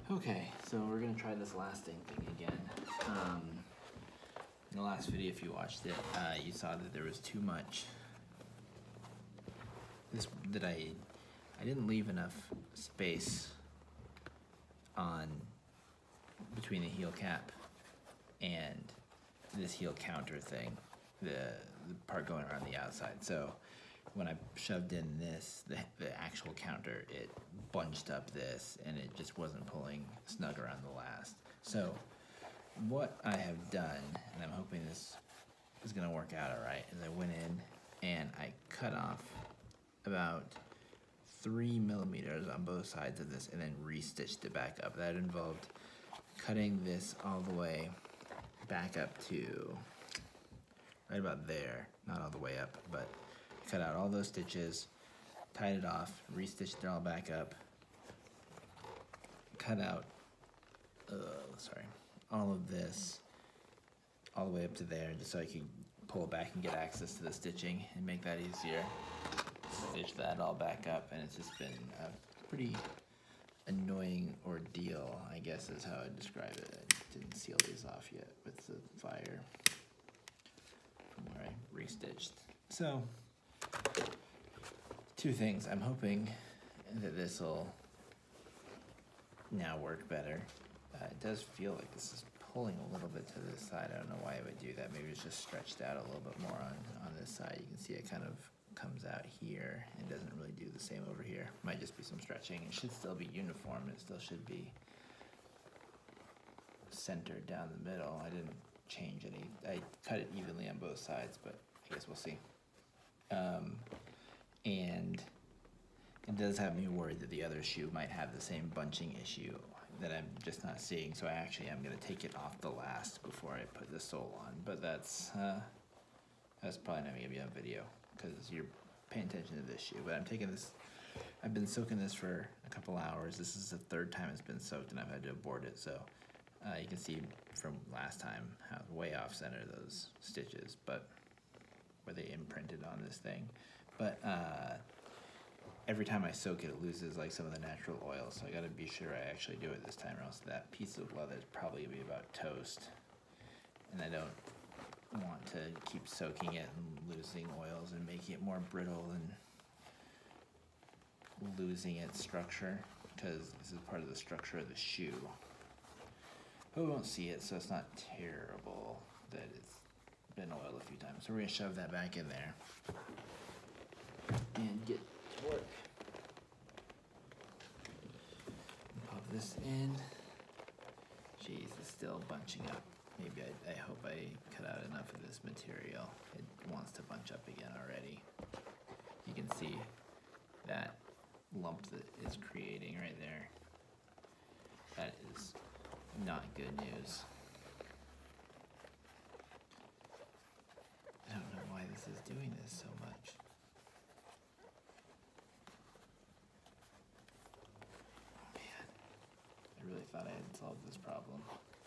Okay, so we're gonna try this lasting thing again. In the last video, if you watched it, you saw that there was too much. That I didn't leave enough space on between the heel cap and this heel counter thing, the part going around the outside. So when I shoved in this, the actual counter, it bunched up this and it just wasn't pulling snug around the last. So what I have done, and I'm hoping this is gonna work out all right, is I went in and I cut off about 3 millimeters on both sides of this and then re-stitched it back up. That involved cutting this all the way back up to right about there, not all the way up, but cut out all those stitches, tied it off, re-stitched it all back up, cut out, all of this all the way up to there, just so I can pull it back and get access to the stitching and make that easier. Stitch that all back up, and it's just been a pretty annoying ordeal, I guess is how I'd describe it. I didn't seal these off yet with the fire from where I re-stitched. So, two things. I'm hoping that this will now work better. It does feel like this is pulling a little bit to this side. I don't know why it would do that. Maybe it's just stretched out a little bit more on this side. You can see it kind of comes out here and doesn't really do the same over here. Might just be some stretching. It should still be uniform. It still should be centered down the middle. I didn't change any. I cut it evenly on both sides, but I guess we'll see. And it does have me worried that the other shoe might have the same bunching issue that I'm just not seeing. So I actually am going to take it off the last before I put the sole on. But that's probably not going to be on video because you're paying attention to this shoe. But I'm taking this. I've been soaking this for a couple hours. This is the third time it's been soaked, and I've had to abort it. So you can see from last time how way off center those stitches, but where they imprinted on this thing. But every time I soak it, it loses like some of the natural oil. So I got to be sure I actually do it this time, or else that piece of leather is probably gonna be about toast. And I don't want to keep soaking it and losing oils and making it more brittle and losing its structure, because this is part of the structure of the shoe. But we won't see it, so it's not terrible that it's been oiled a few times. So we're gonna shove that back in there and get to work. Pop this in. Jeez, it's still bunching up. Maybe I hope I cut out enough of this material. It wants to bunch up again already. You can see that lump that is creating right there. That is not good news. I don't know why this is doing this so much. Oh man, I really thought I had solved this problem.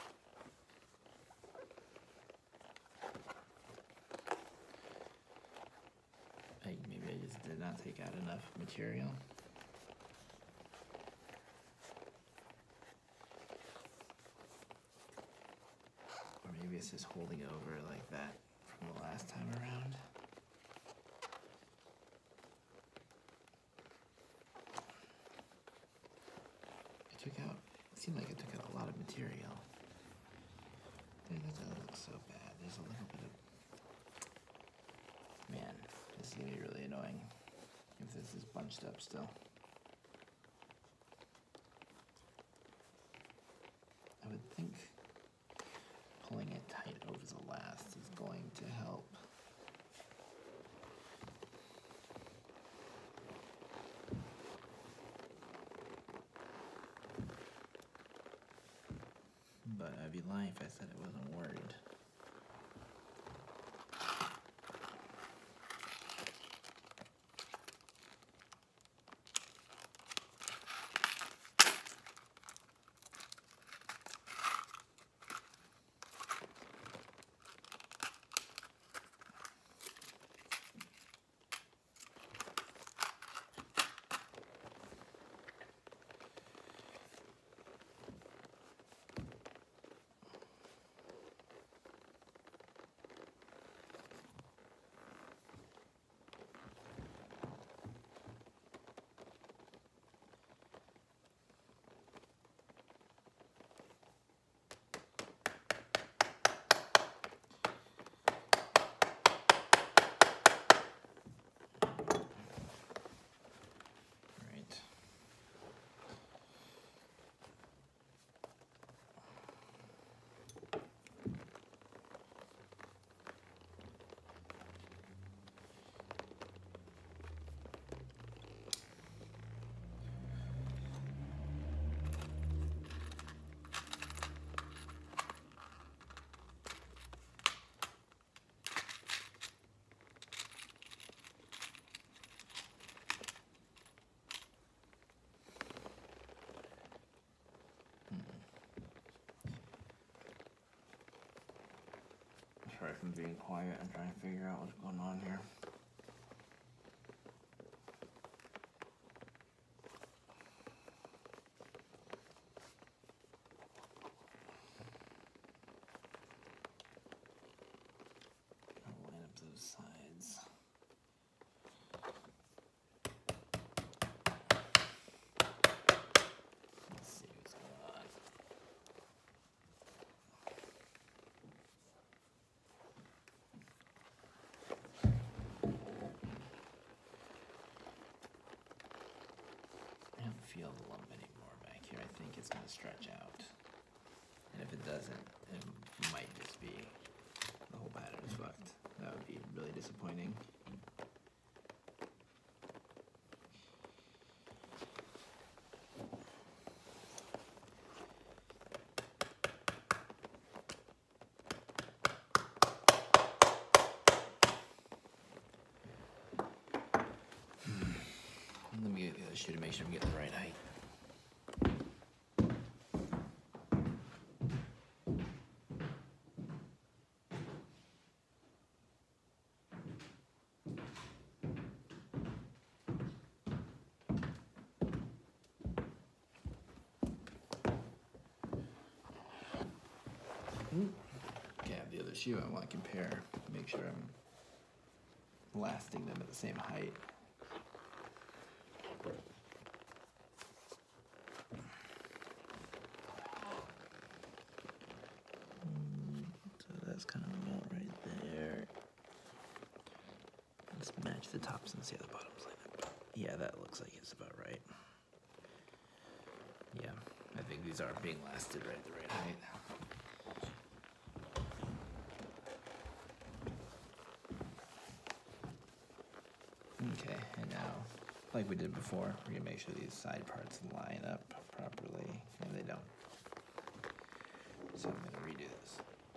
Maybe I just did not take out enough material. Or maybe it's just holding over like that from the last time around. It seemed like it took out a lot of material. That doesn't look so bad. There's a little bit of, man, this is gonna be really annoying if this is bunched up still. I would think pulling it tight over the last is going to help. But I'd be lying if I said I wasn't worried. Sorry if I'm being quiet. I'm trying to figure out what's going on here. I'll line up those sides. Let's see what's going on. I don't feel the lump anymore back here. I think it's going to stretch out. And if it doesn't, it might just be the whole pattern's fucked. That would be really disappointing. Let me get the other shoe to make sure I'm getting the right height. Okay, I have the other shoe. I want to compare, make sure I'm lasting them at the same height. So that's kind of about right there. Let's match the tops and see how the bottoms line up. Yeah, that looks like it's about right. Yeah, I think these are being lasted right at the right height. Okay, and now, like we did before, we're gonna make sure these side parts line up properly, and they don't. So I'm gonna redo this.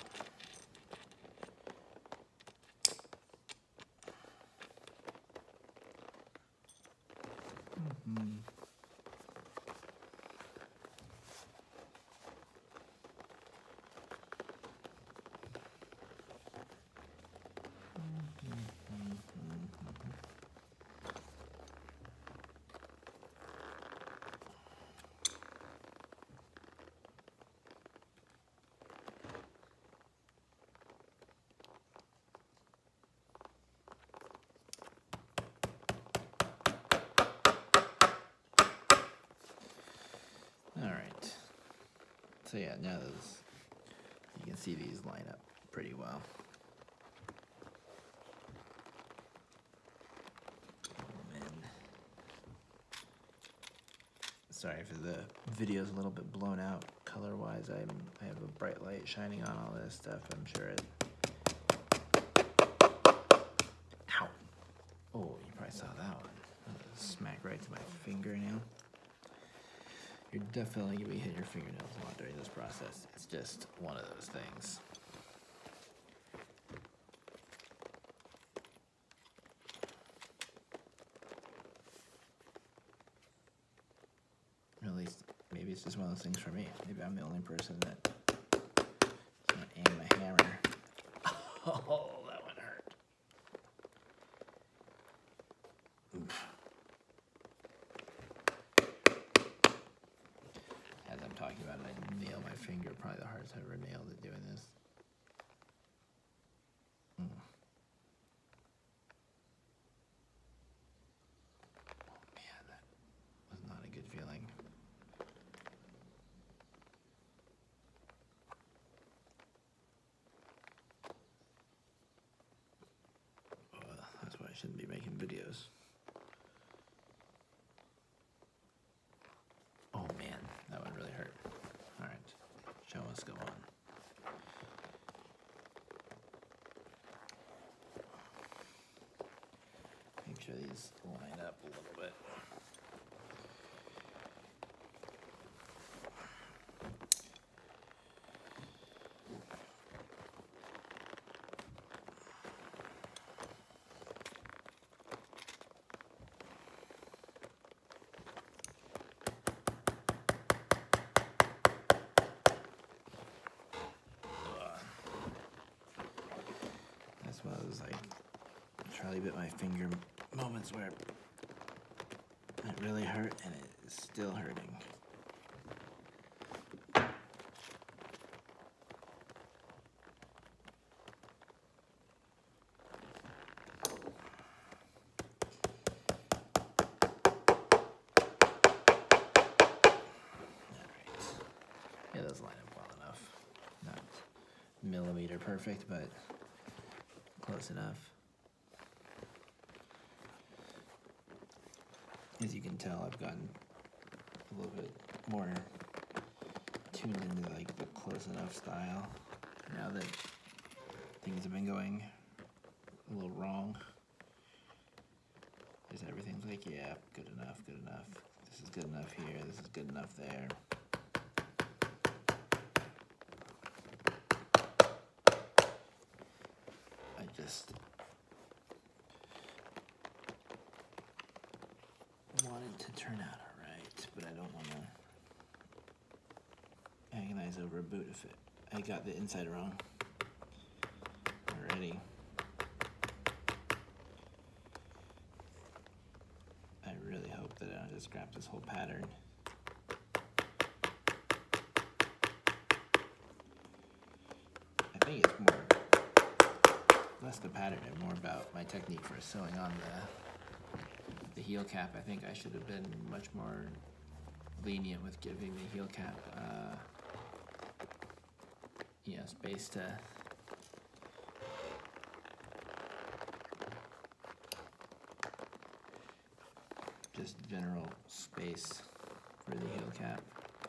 Alright, so yeah, now those, you can see these line up pretty well. And sorry if the video's a little bit blown out color-wise. I have a bright light shining on all this stuff. I'm sure it. Ow! Oh, you probably saw that one. Smack right to my fingernail. You're definitely gonna be hitting your fingernails a lot during this process. It's just one of those things. Or at least, maybe it's just one of those things for me. Maybe I'm the only person that is gonna aim my hammer. Oh, that one hurt. Oof. As I'm talking about it, I nail my finger, probably the hardest I've ever nailed it doing this. Oh man, that was not a good feeling. That's why I shouldn't be making videos. Oh man, that one really hurt. All right, show us go on. Make sure these line up a little bit. those like Charlie bit my finger moments where it really hurt and it is still hurting. Yeah, those line up well enough. Not millimeter perfect, but close enough. As you can tell, I've gotten a little bit more tuned into like the close enough style now that things have been going a little wrong. Because everything's like, yeah, good enough, good enough. This is good enough here, this is good enough there. I just want it to turn out alright, but I don't want to agonize over a boot if I got the inside wrong already. I really hope that I don't just scrap this whole pattern. I think it's less the pattern and more about my technique for sewing on the heel cap. I think I should have been much more lenient with giving the heel cap space to just general space for the heel cap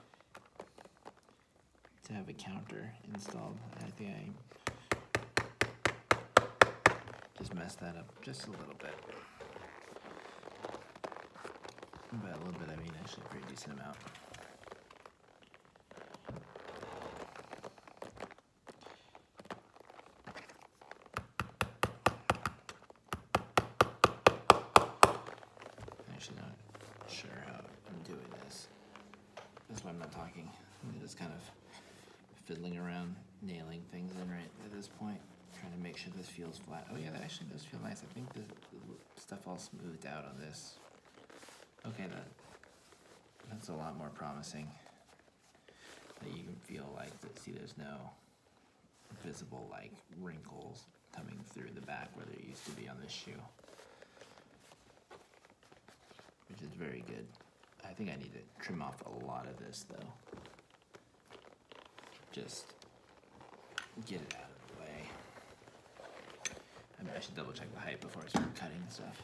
to have a counter installed. I think I just messed that up just a little bit. By a little bit, I mean actually a pretty decent amount. I'm actually not sure how I'm doing this. That's why I'm not talking. I'm just kind of fiddling around, nailing things in right at this point, trying to make sure this feels flat. Oh yeah, that actually does feel nice. I think the stuff all smoothed out on this. Okay, that's a lot more promising. That you can feel like, see, there's no visible like wrinkles coming through the back where there used to be on this shoe, which is very good. I think I need to trim off a lot of this though. Just get it out of the way. I mean, I should double check the height before I start cutting and stuff.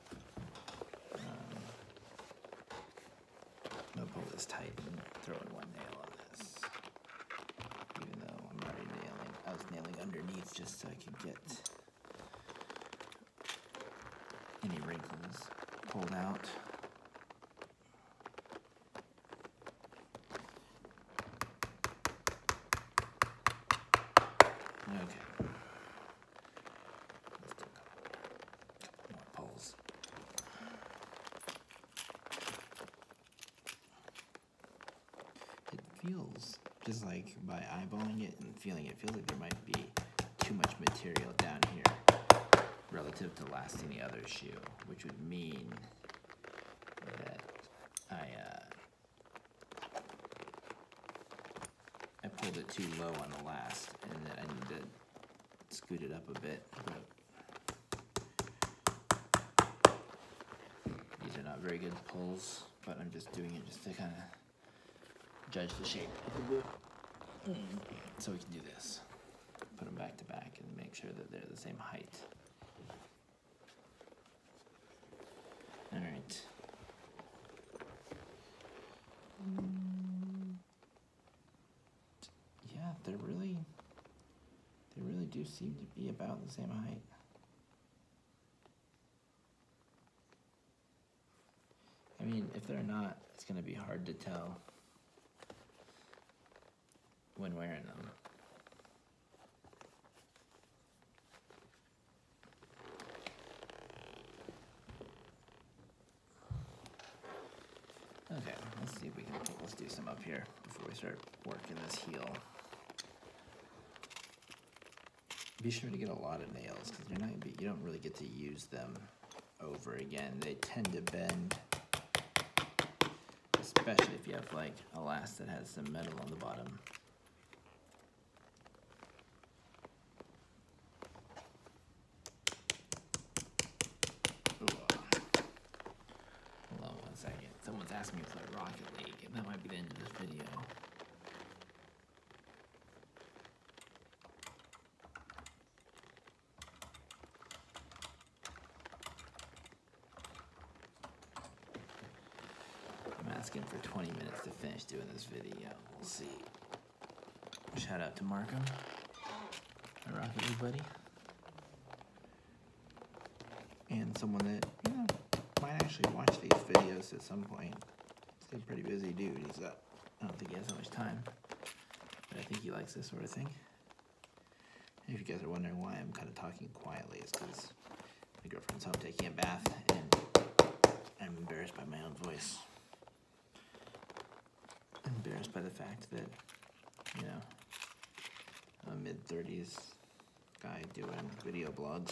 I'll pull this tight and throw in one nail on this. Even though I'm already nailing, I was nailing underneath just so I could get any wrinkles pulled out. Okay. Let's do a couple more pulls. It feels, just like by eyeballing it and feeling it, feels like there might be too much material down here relative to last any other shoe, which would mean that I pulled it too low on the last and that I need to scoot it up a bit. These are not very good pulls, but I'm just doing it just to kind of judge the shape of the boot. So we can do this. Put them back to back and make sure that they're the same height. All right. Yeah, they really do seem to be about the same height. I mean, if they're not, it's going to be hard to tell when wearing them. Okay, let's see if we can, let's do some up here before we start working this heel. Be sure to get a lot of nails because you don't really get to use them over again. They tend to bend, especially if you have like a last that has some metal on the bottom. Hold on 1 second. Someone's asking me to play Rocket League, and that might be the end of this video. I'm asking for 20 minutes to finish doing this video. We'll see. Shout out to Markham, my Rocket League buddy. And someone that, you know, might actually watch these videos at some point. He's a pretty busy dude. I don't think he has that much time, but I think he likes this sort of thing. And if you guys are wondering why I'm kind of talking quietly, it's because my girlfriend's home taking a bath, and I'm embarrassed by my own voice. I'm embarrassed by the fact that, you know, I'm a mid-30s guy doing video blogs.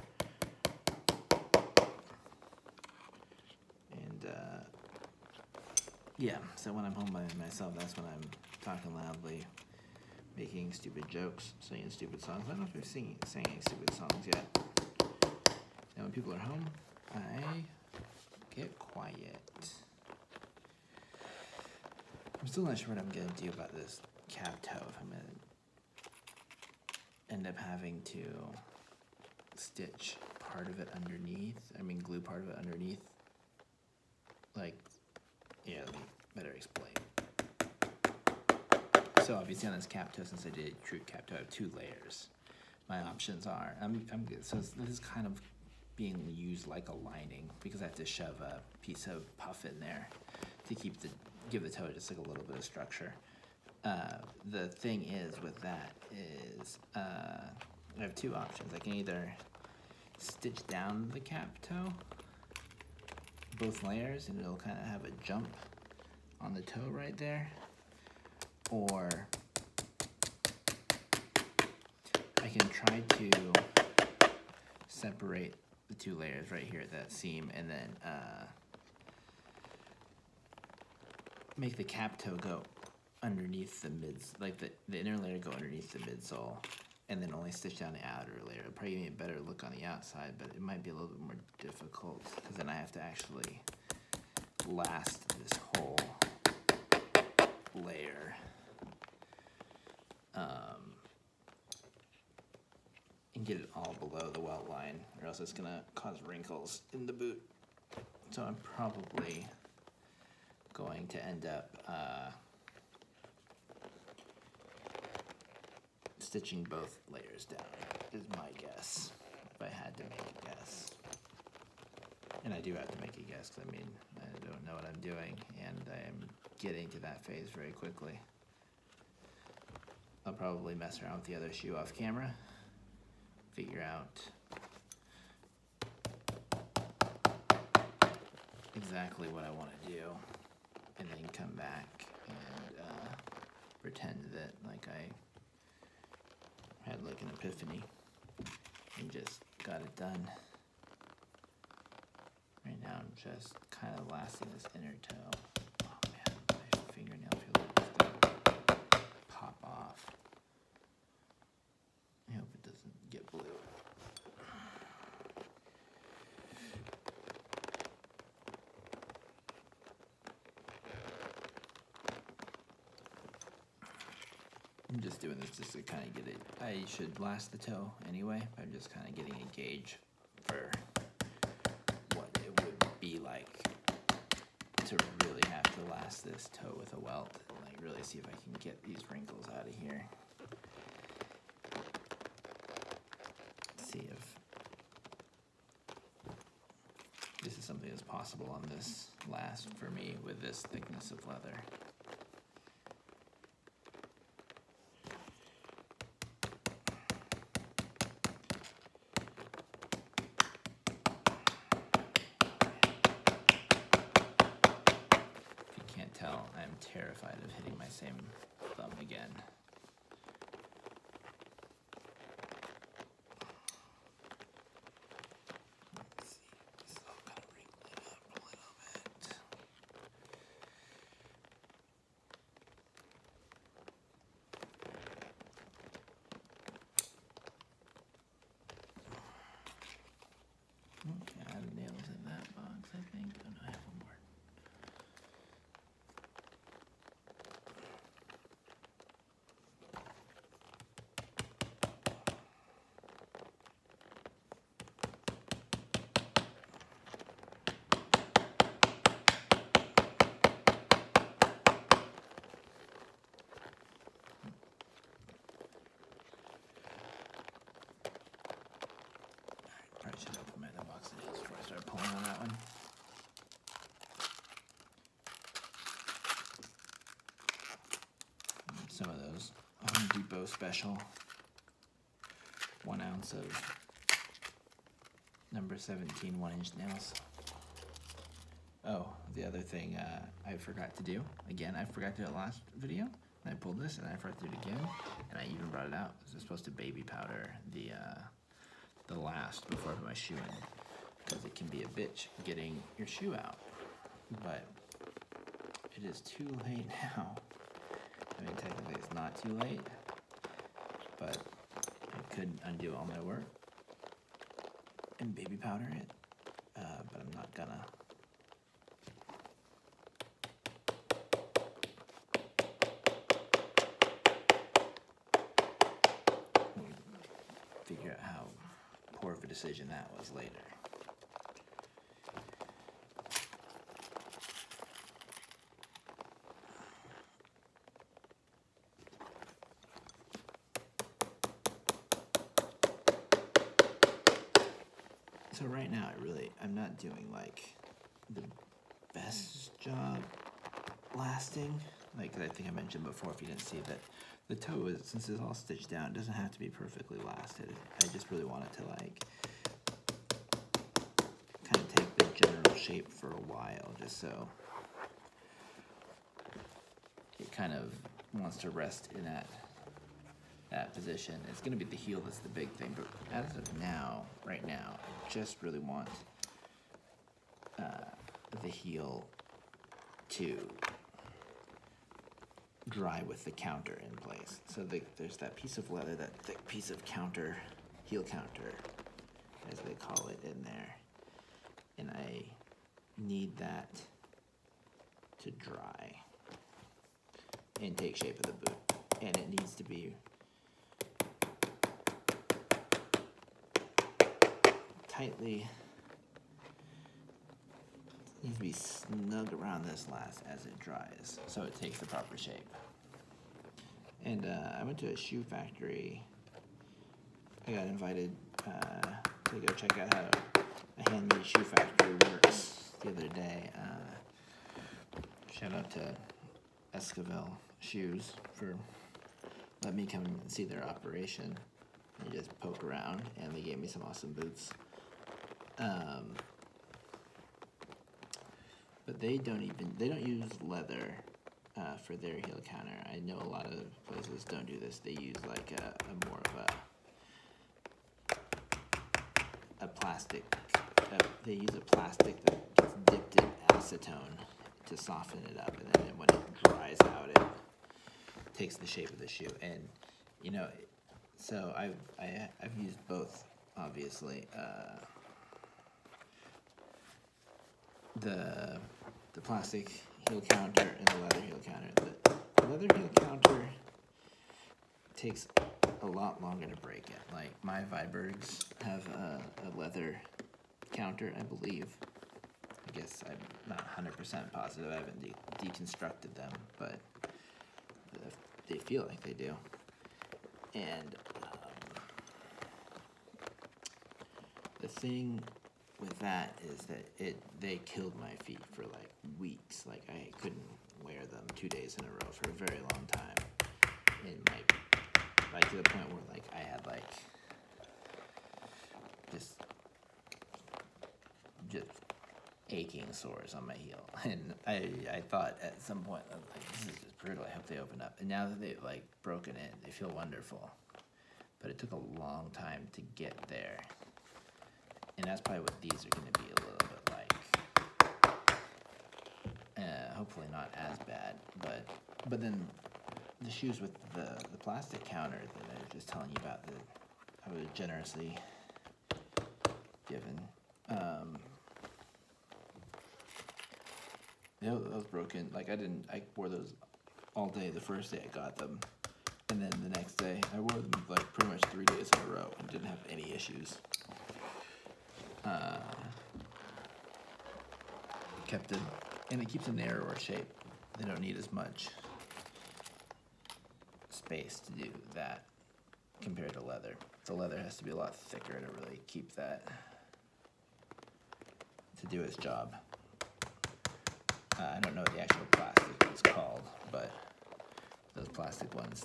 Yeah, so when I'm home by myself, that's when I'm talking loudly, making stupid jokes, singing stupid songs. I don't know if we've sang any stupid songs yet. Now when people are home, I get quiet. I'm still not sure what I'm going to do about this cap toe. If I'm going to end up having to stitch part of it underneath, glue part of it underneath, like, yeah, let me better explain. So obviously on this cap toe, since I did true cap toe, I have 2 layers. My options are, so this is kind of being used like a lining because I have to shove a piece of puff in there to give the toe just like a little bit of structure. The thing is with that is, I have 2 options. I can either stitch down the cap toe, both layers, and it'll kind of have a jump on the toe right there, or I can try to separate the 2 layers right here at that seam, and then make the cap toe go underneath the mids, like the inner layer go underneath the midsole, and then only stitch down the outer layer. It'll probably give me a better look on the outside, but it might be a little bit more difficult because then I have to actually last this whole layer and get it all below the welt line, or else it's gonna cause wrinkles in the boot. So I'm probably going to end up stitching both layers down, is my guess, if I had to make a guess. And I do have to make a guess, because I don't know what I'm doing, and I am getting to that phase very quickly. I'll probably mess around with the other shoe off camera, figure out exactly what I want to do, and then come back and pretend that like I had like an epiphany and just got it done. Right now I'm just kind of lasting this inner toe. Oh man, my fingernail feels like it's gonna pop off. I hope it doesn't get blue. I'm just doing this just to kind of get it. I should last the toe anyway. I'm just kind of getting a gauge for what it would be like to really have to last this toe with a welt. Like really see if I can get these wrinkles out of here. See if this is something that's possible on this last for me with this thickness of leather. I'm terrified of hitting my same thumb again. some of those Home Depot special 1 ounce of number 17 1-inch nails. Oh, the other thing I forgot to do, again, I forgot to do it last video, and I pulled this and I forgot to do it again, and I even brought it out. I was supposed to baby powder the last before I put my shoe in, because it can be a bitch getting your shoe out, but it is too late now. I mean, technically it's not too late, but I could undo all my work and baby powder it, but I'm not gonna. Figure out how poor of a decision that was later. So right now, I'm not doing like the best job lasting. Like I think I mentioned before, if you didn't see that, the toe is, since it's all stitched down, it doesn't have to be perfectly lasted. I just really want it to like kind of take the general shape for a while, just so it kind of wants to rest in that position. It's going to be the heel that's the big thing, but as of now, right now, I just really want the heel to dry with the counter in place. So there's that piece of leather, that thick piece of counter, heel counter, as they call it, in there. And I need that to dry and take shape of the boot. And it needs to be tightly, needs to be snug around this last as it dries, so it takes the proper shape. And I went to a shoe factory. I got invited to go check out how a handmade shoe factory works the other day. Shout out to Esquivel Shoes for letting me come and see their operation and just poke around, and they gave me some awesome boots. But they don't use leather for their heel counter. I know a lot of places don't do this. They use like a more of a plastic. They use a plastic that gets dipped in acetone to soften it up, and then when it dries out, it takes the shape of the shoe. And you know, so I've used both, obviously. The plastic heel counter and the leather heel counter. The leather heel counter takes a lot longer to break it. Like my Vibergs have a leather counter, I believe. I guess I'm not 100% positive. I haven't deconstructed them, but they feel like they do. And the thing with that is that they killed my feet for like weeks. Like I couldn't wear them 2 days in a row for a very long time, and like to the point where like I had like just aching sores on my heel. And I thought at some point, I was like, this is just brutal. I hope they open up. And now that they've like broken in, they feel wonderful. But it took a long time to get there. And that's probably what these are going to be a little bit like. Hopefully not as bad, but then the shoes with the plastic counter that I was just telling you about that I was generously given. Those broken. Like I wore those all day the first day I got them, and then the next day I wore them like pretty much 3 days in a row and didn't have any issues. And it keeps a narrower shape. They don't need as much space to do that compared to leather. The leather has to be a lot thicker to really keep that, to do its job. I don't know what the actual plastic is called, but the those plastic ones,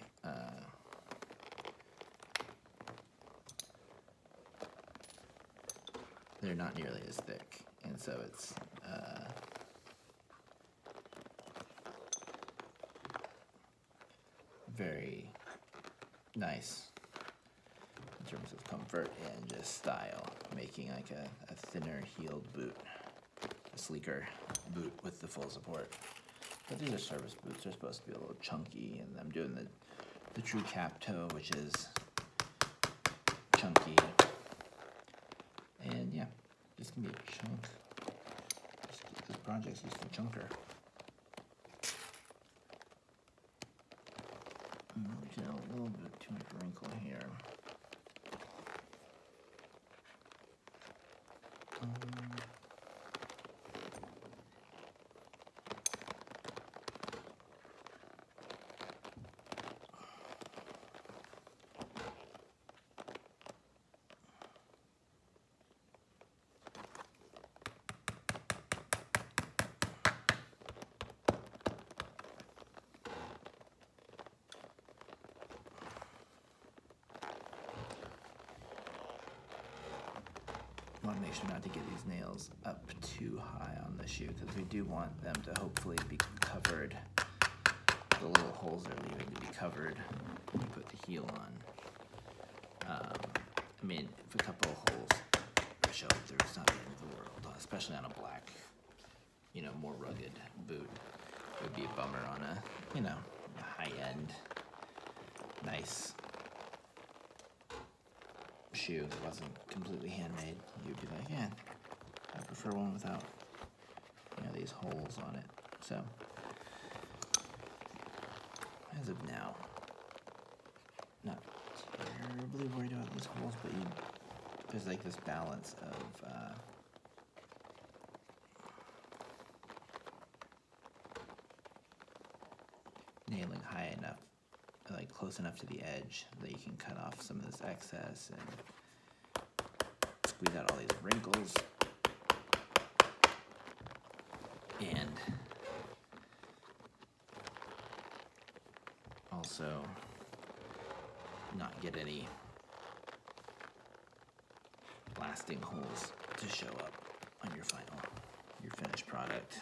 they're not nearly as thick, and so it's very nice in terms of comfort and just style, making like a thinner heeled boot, a sleeker boot with the full support. But these are service boots, they're supposed to be a little chunky, and I'm doing the true cap toe, which is chunky. And yeah, this can be a chunk. This project's just a chunker. Looking at a little bit too much wrinkle here. Want to make sure not to get these nails up too high on the shoe, because we do want them to hopefully be covered. The little holes they're leaving to be covered when you put the heel on. I mean, if a couple of holes show up there, it's not the end of the world, especially on a black, more rugged boot. It would be a bummer on a high-end, nice shoe that wasn't completely handmade. You'd be like, yeah, I prefer one without these holes on it. So as of now, not terribly worried about these holes, but there's like this balance of nailing high enough, like close enough to the edge that you can cut off some of this excess and squeeze out all these wrinkles, and also not get any lasting holes to show up on your finished product.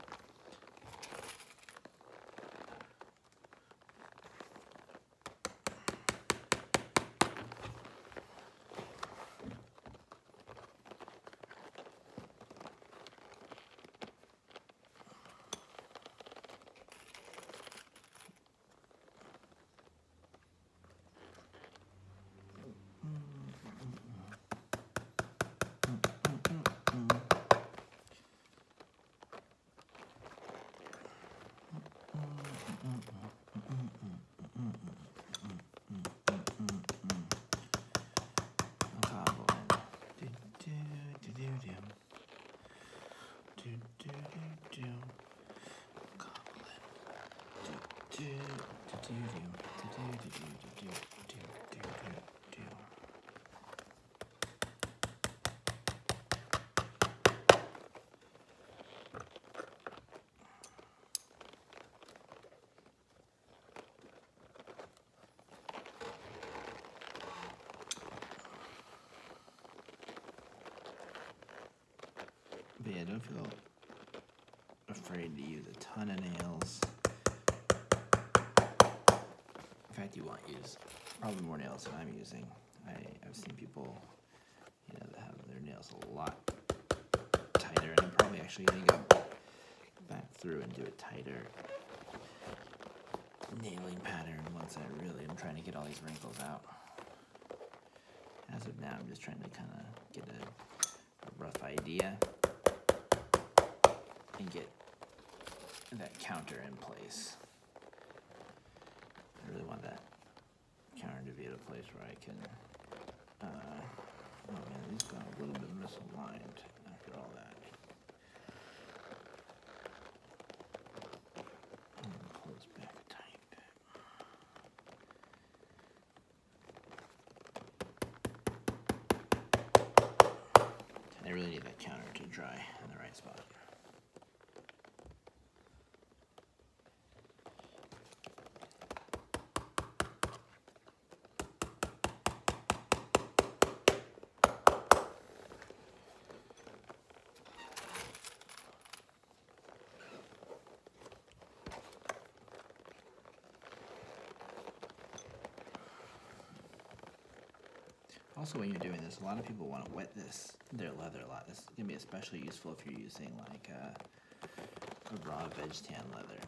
But yeah, don't feel afraid to use a ton of nails. In fact, you want to use probably more nails than I'm using. I've seen people, that have their nails a lot tighter, and I'm probably actually going to go back through and do a tighter nailing pattern once I really am trying to get all these wrinkles out. As of now, I'm just trying to kind of get a rough idea and get that counter in place. I really want that counter to be at a place where I can, oh man, these got a little bit misaligned after all that. Close back a tiny bit. I really need that counter to dry in the right spot. Also, when you're doing this, a lot of people want to wet their leather a lot. This is going to be especially useful if you're using like a raw veg tan leather.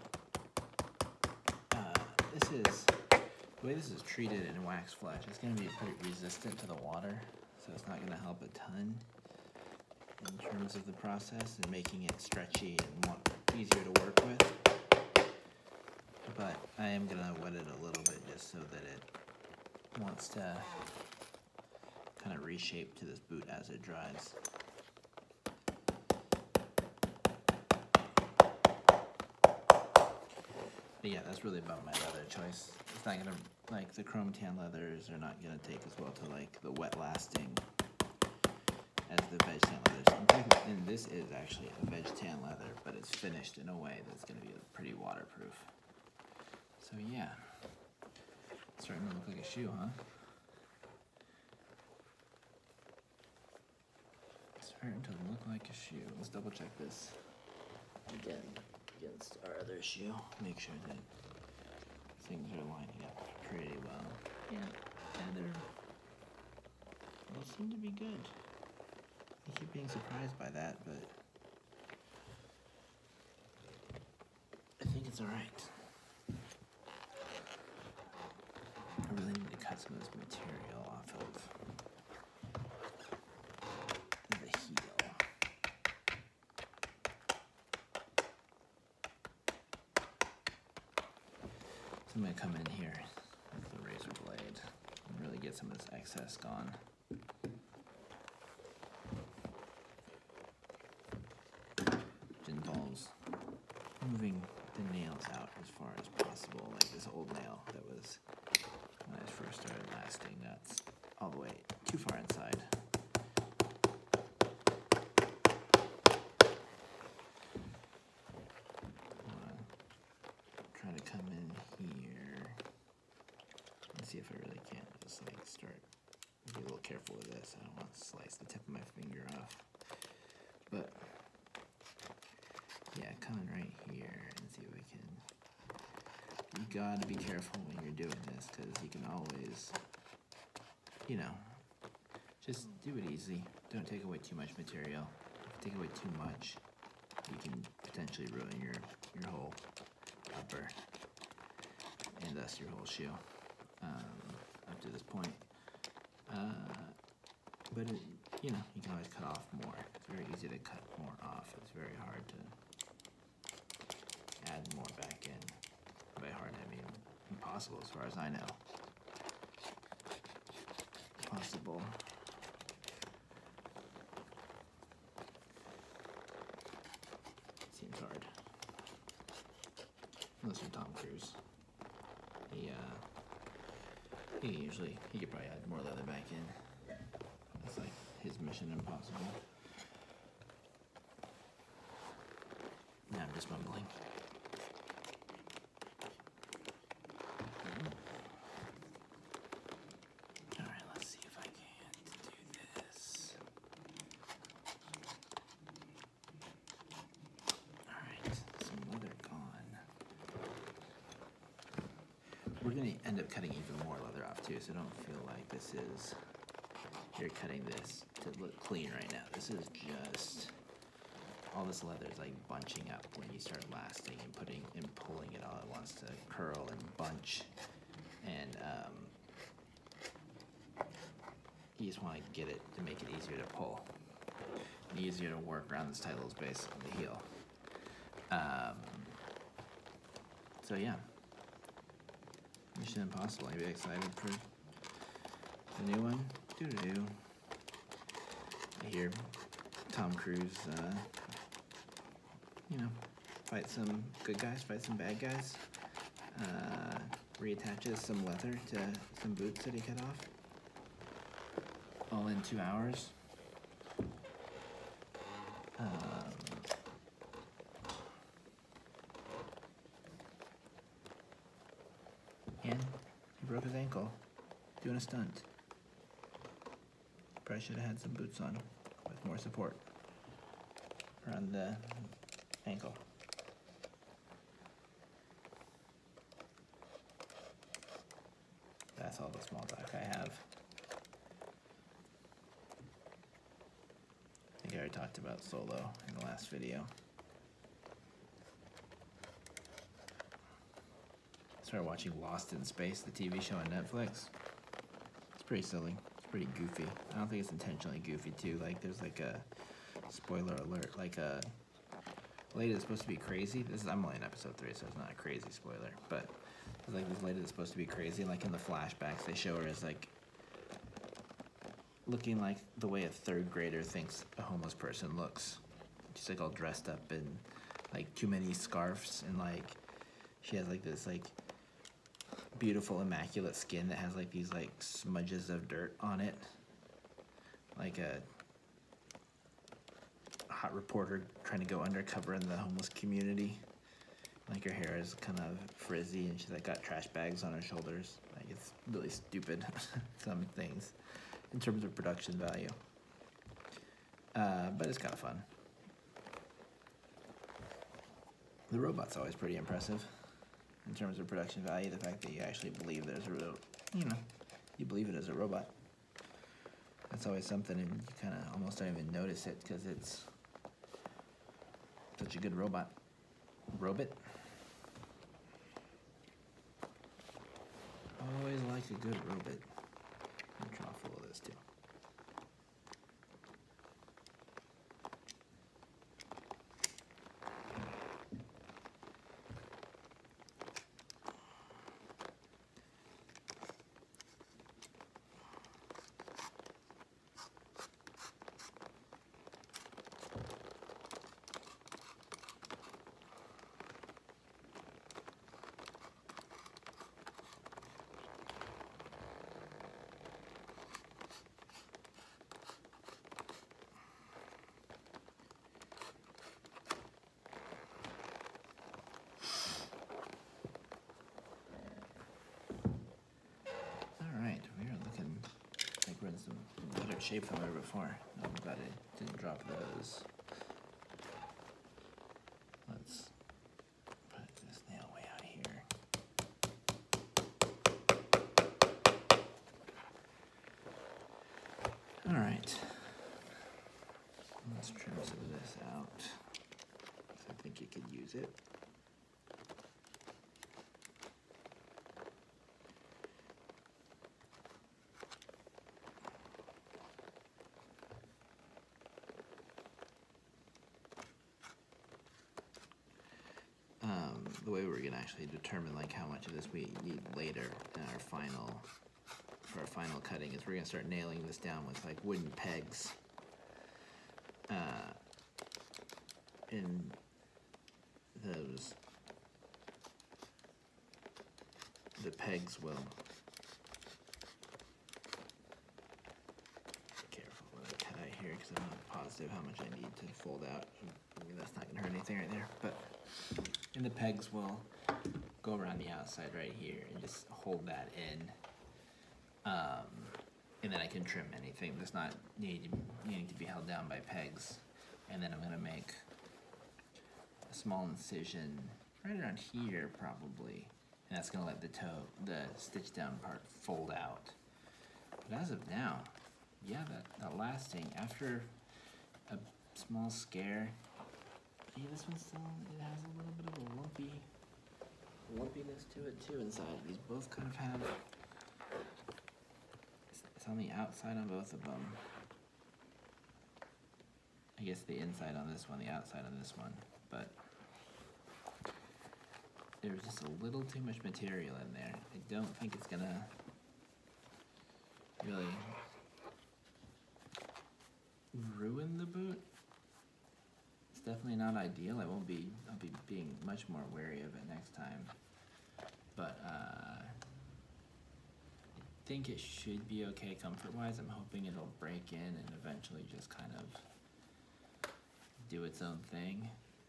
The way this is treated in wax flesh, it's going to be pretty resistant to the water, so it's not going to help a ton in terms of the process and making it stretchy and easier to work with. But I am going to wet it a little bit just so that it wants to kind of reshape to this boot as it dries. But yeah, that's really about my leather choice. It's not gonna, like the chrome tan leathers are not gonna take as well to like the wet lasting as the veg tan leathers. And this is actually a veg tan leather, but it's finished in a way that's gonna be pretty waterproof. So yeah, it's starting to look like a shoe, huh? Starting to look like a shoe. Let's double check this again against our other shoe. Make sure that things are lining up pretty well. Yeah, they seem to be good. I keep being surprised by that, but I think it's alright. I really need to cut some of this material off of the heel. So I'm going to come in here with the razor blade and really get some of this excess gone. Which involves moving the nails out as far as possible, like this old nail that was when I first started lasting, that's all the way too far inside. Try to come in here and see if I really can just like start, be a little careful with this. I don't want to slice the tip of my finger off, but yeah, come in right here and see if we can. You gotta be careful when you're doing this because you can always, you know, just do it easy. Don't take away too much material. If you take away too much, you can potentially ruin your whole upper and thus your whole shoe up to this point. But it, you know, you can always cut off more. It's very easy to cut more off. It's very hard to add more back in. By hard, I mean impossible as far as I know. Possible. Seems hard. Unless you're Tom Cruise. He could probably add more leather back in. That's like his Mission Impossible. Now I'm just mumbling. Alright, let's see if I can do this. Alright, some leather gone. We're going to end up cutting even more leather off too, so don't feel like this is, you're cutting this to look clean right now. This is just, all this leather is like bunching up when you start lasting and putting and pulling it all. It wants to curl and bunch, and you just want to get it to make it easier to pull and easier to work around this tight little space on the heel. So yeah, Mission Impossible. Are you excited for the new one? Doo-doo-doo. I hear Tom Cruise, you know, fight some good guys, fight some bad guys, reattaches some leather to some boots that he cut off, all in 2 hours. And he broke his ankle doing a stunt. Probably should have had some boots on with more support around the ankle. That's all the small talk I have. talked about Solo in the last video. Started watching Lost in Space, the TV show on Netflix. It's pretty silly. It's pretty goofy. I don't think it's intentionally goofy too. Like there's like a spoiler alert, like a lady that's supposed to be crazy. I'm only in episode 3, so it's not a crazy spoiler. But there's like this lady that's supposed to be crazy. Like in the flashbacks, they show her as like looking like the way a 3rd grader thinks a homeless person looks. She's like all dressed up in like too many scarves, and like she has like this like beautiful immaculate skin that has like these like smudges of dirt on it, like a hot reporter trying to go undercover in the homeless community. Like her hair is kind of frizzy, and she's like got trash bags on her shoulders. Like it's really stupid. Some things in terms of production value, but it's kind of fun. The robot's always pretty impressive in terms of production value. The fact that you actually believe there's a real, you believe it as a robot. That's always something, and you kind of almost don't even notice it because it's such a good robot. Robot. Always like a good robot. I'm trying to follow this too. We're in some better shape than we were before. I'm glad I didn't drop those. Let's put this nail way out here. All right. Let's trim some of this out, because I think you could use it. The way we're gonna actually determine like how much of this we need later in our final, for our final cutting, is we're gonna start nailing this down with like wooden pegs. And the pegs will, be careful when I cut out here because I'm not positive how much I need to fold out. I mean, that's not gonna hurt anything right there, but. And the pegs will go around the outside right here and just hold that in. And then I can trim anything that's not needing to be held down by pegs. And then I'm gonna make a small incision right around here probably. And that's gonna let the stitch down part fold out. But as of now, yeah, that lasting, after a small scare, yeah, this one still, it has a little bit of a lumpiness to it too inside. These both kind of have, it's on the outside on both of them. I guess the inside on this one, the outside on this one, but there's just a little too much material in there. I don't think it's gonna really ruin the boot. Definitely not ideal. I'll be being much more wary of it next time. But I think it should be okay comfort-wise. I'm hoping it'll break in and eventually just kind of do its own thing.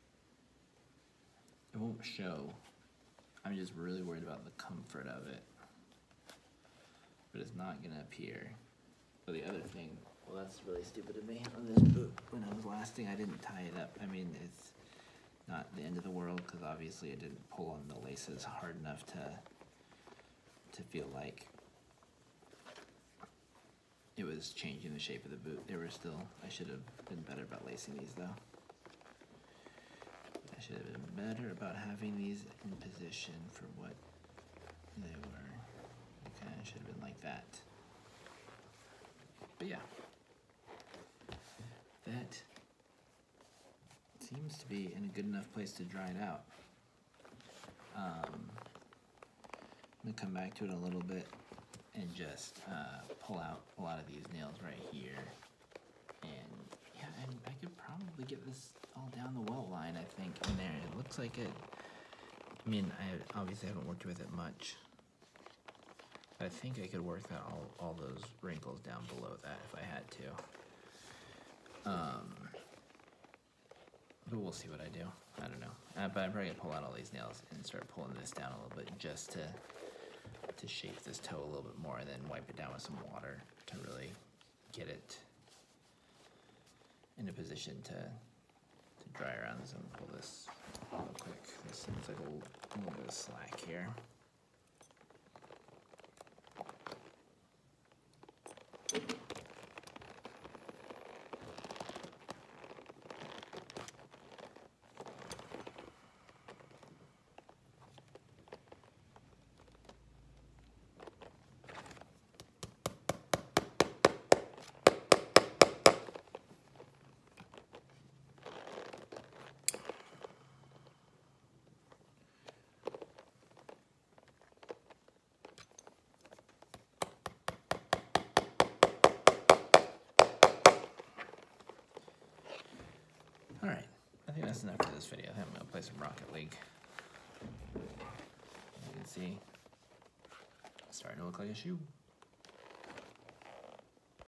It won't show. I'm just really worried about the comfort of it. But it's not gonna appear. But the other thing, well, that's really stupid of me on this boot. When I was lasting, I didn't tie it up. I mean, it's not the end of the world because obviously I didn't pull on the laces hard enough to feel like it was changing the shape of the boot. They were still, I should have been better about lacing these though. I should have been better about having these in position for what they were. Okay, it should have been like that. But yeah, that seems to be in a good enough place to dry it out. I'm gonna come back to it a little bit and just pull out a lot of these nails right here. And yeah, and I could probably get this all down the welt line, I think, in there. It looks like it. I mean, I obviously haven't worked with it much. I think I could work that all those wrinkles down below that if I had to. But we'll see what I do. I don't know. But I'm probably gonna pull out all these nails and start pulling this down a little bit just to shape this toe a little bit more, and then wipe it down with some water to really get it in a position to dry around. So I'm gonna pull this real quick. This seems like a little bit of slack here. Alright, I think that's enough for this video. I'm going to play some Rocket League. As you can see, it's starting to look like a shoe.